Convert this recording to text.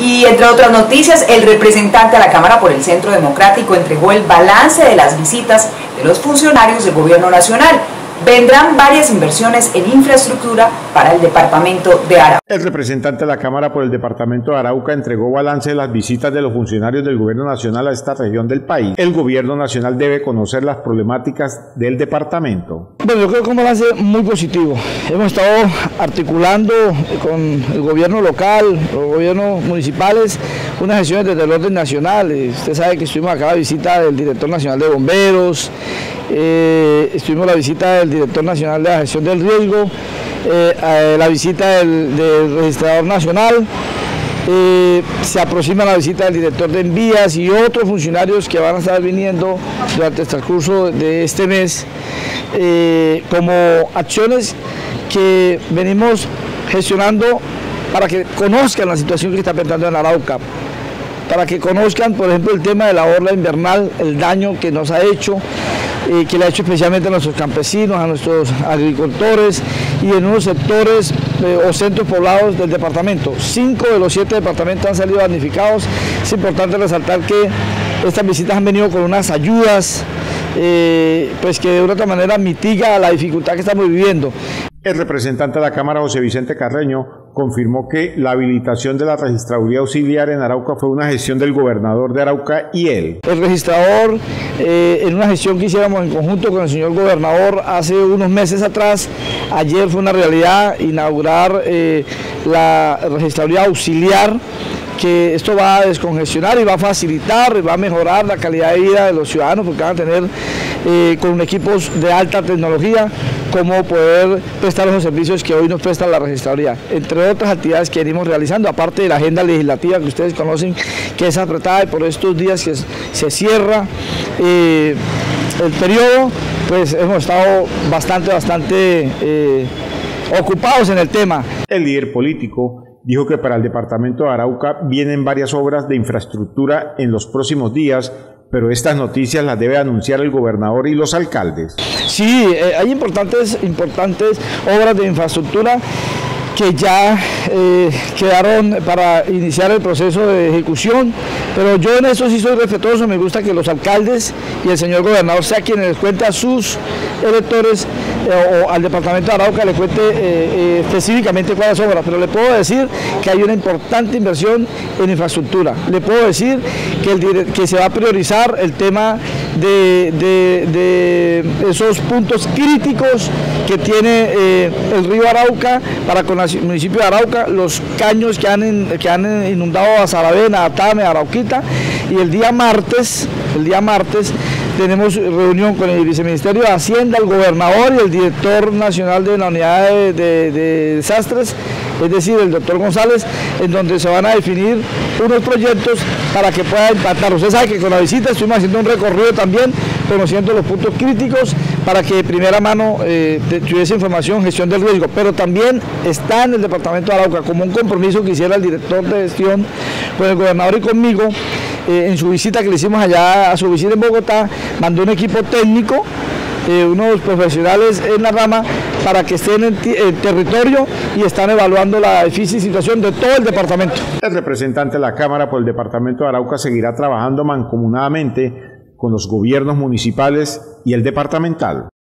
Y entre otras noticias, el representante a la Cámara por el Centro Democrático entregó el balance de las visitas de los funcionarios del Gobierno Nacional. Vendrán varias inversiones en infraestructura para el departamento de Arauca. El representante de la Cámara por el departamento de Arauca entregó balance de las visitas de los funcionarios del Gobierno Nacional a esta región del país. El Gobierno Nacional debe conocer las problemáticas del departamento. Bueno, yo creo que es un balance muy positivo. Hemos estado articulando con el gobierno local, los gobiernos municipales, unas gestiones desde el orden nacional. Usted sabe que estuvimos acá a la visita del director nacional de bomberos, estuvimos a la visita del director nacional de la gestión del riesgo, la visita del registrador nacional, se aproxima la visita del director de envías y otros funcionarios que van a estar viniendo durante el transcurso de este mes, como acciones que venimos gestionando para que conozcan la situación que está afectando en Arauca, para que conozcan, por ejemplo, el tema de la orla invernal, el daño que nos ha hecho, que le ha hecho especialmente a nuestros campesinos, a nuestros agricultores y en unos sectores o centros poblados del departamento. 5 de los 7 departamentos han salido damnificados. Es importante resaltar que estas visitas han venido con unas ayudas pues que de una otra manera mitiga la dificultad que estamos viviendo. El representante de la Cámara, José Vicente Carreño, confirmó que la habilitación de la registraduría auxiliar en Arauca fue una gestión del gobernador de Arauca y él. El registrador, en una gestión que hiciéramos en conjunto con el señor gobernador hace unos meses atrás, ayer fue una realidad inaugurar la registraduría auxiliar, que esto va a descongestionar y va a facilitar, va a mejorar la calidad de vida de los ciudadanos, porque van a tener con equipos de alta tecnología cómo poder prestar los servicios que hoy nos presta la registraduría, entre otras actividades que venimos realizando, aparte de la agenda legislativa que ustedes conocen, que es apretada y por estos días que se cierra el periodo, pues hemos estado bastante ocupados en el tema. El líder político dijo que para el departamento de Arauca vienen varias obras de infraestructura en los próximos días, pero estas noticias las debe anunciar el gobernador y los alcaldes. Sí, hay importantes obras de infraestructura que ya quedaron para iniciar el proceso de ejecución, pero yo en eso sí soy respetuoso. Me gusta que los alcaldes y el señor gobernador sea quienes les cuente a sus electores o al departamento de Arauca le cuente específicamente cuáles obras, pero le puedo decir que hay una importante inversión en infraestructura. Le puedo decir que se va a priorizar el tema de esos puntos críticos que tiene el río Arauca para con el municipio de Arauca, los caños que han inundado a Saravena, a Tame, a Arauquita, y el día martes tenemos reunión con el viceministerio de Hacienda, el gobernador y el director nacional de la unidad de desastres, es decir, el doctor González, en donde se van a definir unos proyectos para que pueda impactar. Usted sabe que con la visita estuvimos haciendo un recorrido también, conociendo los puntos críticos para que de primera mano tuviese información, gestión del riesgo, pero también está en el departamento de Arauca como un compromiso que hiciera el director de gestión con el gobernador y conmigo. En su visita que le hicimos allá, a su visita en Bogotá, mandó un equipo técnico, unos profesionales en la rama, para que estén en el territorio y están evaluando la difícil situación de todo el departamento. El representante de la Cámara por el departamento de Arauca seguirá trabajando mancomunadamente con los gobiernos municipales y el departamental.